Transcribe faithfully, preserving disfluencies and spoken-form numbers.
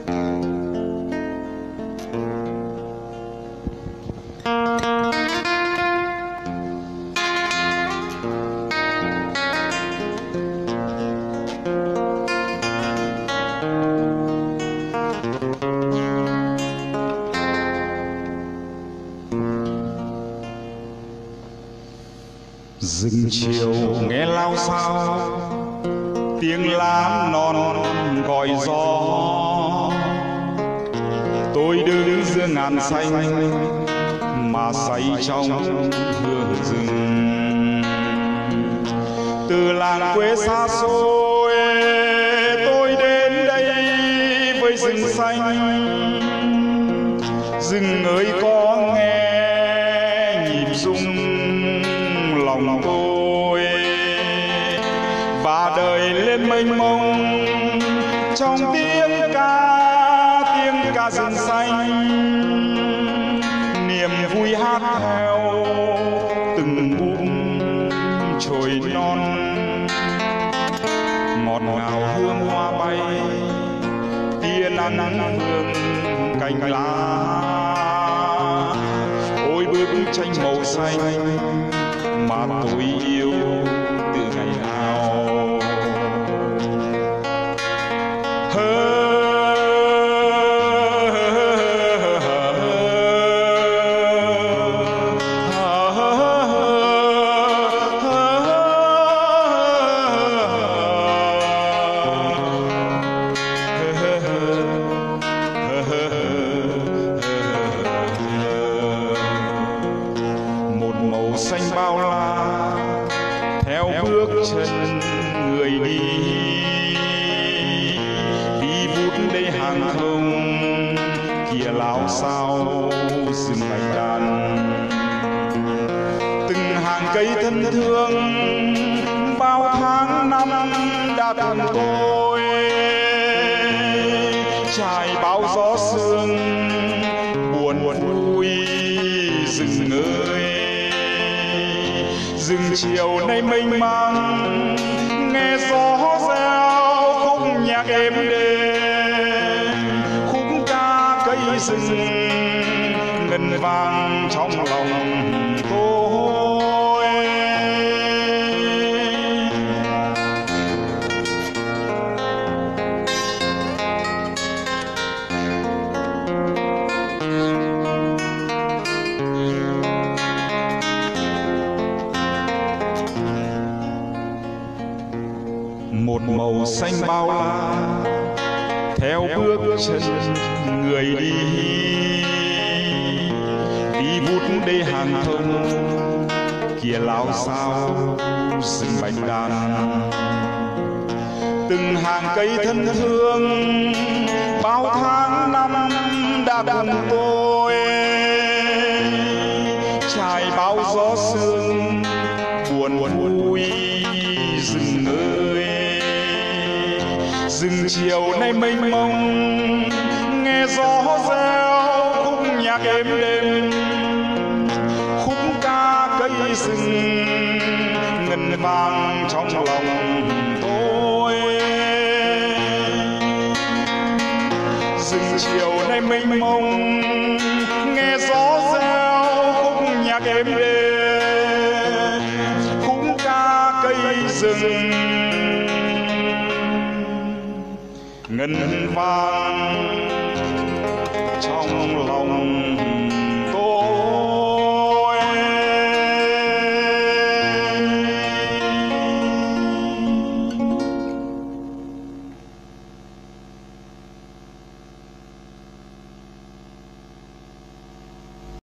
Rừng chiều nghe lao sao tiếng lá non gọi gió, tôi đứng giữa ngàn xanh mà say trong hương rừng. Từ làng quê xa xôi tôi đến đây với rừng xanh, rừng ơi có nghe nhịp rung lòng tôi và đời lên mênh mông trong tiếng ca tiếng ca rừng xanh, niềm vui hát theo từng búp chồi non, ngọt ngào hương hoa bay tia nắng hương cành lá. Ôi bức tranh màu xanh mà tôi yêu từ ngày nào. Một màu xanh bao la theo bước chân người đi, đi vút đây hàng không kia lao sao rừng bạch đàn. Từng hàng cây thân thương bao tháng năm đã cùng tôi trải bao gió sương buồn vui rừng ơi. Rừng chiều nay mênh mang nghe gió reo khúc nhạc êm đềm, khúc ca cây rừng ngân vang trong lòng tôi. Một màu xanh bao la theo bước chân người đi, đi vút đây hàng thông kia lao sao rừng bạch đàn. Từng hàng cây thân thương bao tháng năm đã cùng tôi trải bao gió sương buồn vui rừng ơi. Rừng chiều nay mênh mông nghe gió reo khúc nhạc êm đềm, khúc ca cây rừng ngân vang trong lòng tôi. Rừng chiều nay mênh mông nghe gió reo khúc nhạc êm đềm, khúc ca cây rừng ngân vang trong lòng